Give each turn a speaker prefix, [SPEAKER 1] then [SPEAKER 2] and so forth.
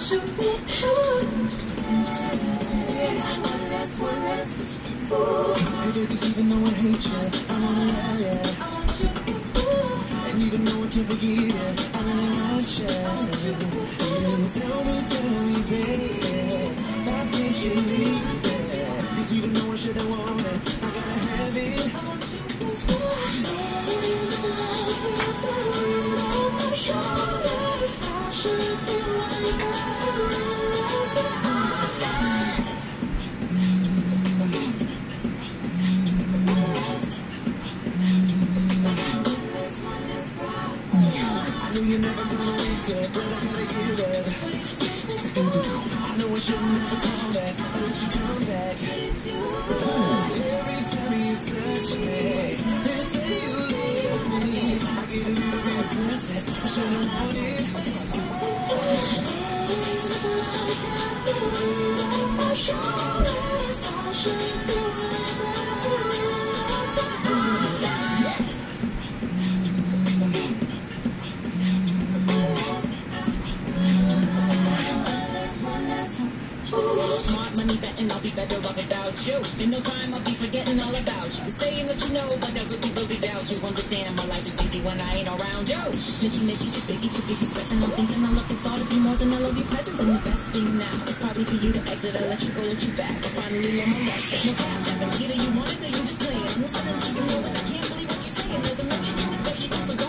[SPEAKER 1] you need. One less. Hey baby, even though I hate you, I wanna love you. And even though I can't forget you, I really want you. Tell me, baby, why can't you leave me? 'Cause even though I shouldn't want it, I gotta have it. You're never gonna wake up, but I gotta get up. I know I should never come back, but don't you come back. Every time you touch me, they say you love me. I get a little bit of princess, I should've wanted. My shoulders, I should be
[SPEAKER 2] smart money betting, I'll be better off without you. In no time, I'll be forgetting all about you. Saying that you know, but I really doubt you. Understand my life is easy when I ain't around you. Nitchy, chippy, you stressing. I'm thinking I love the thought of you more than I love your presence. And the best thing now is probably for you to exit. I'll let you go, let you back. I finally learn my lesson. No fast happened. Either you want it or you just play it. I'm listening to you know, and I can't believe what you're saying. There's a mention in this, but she goes so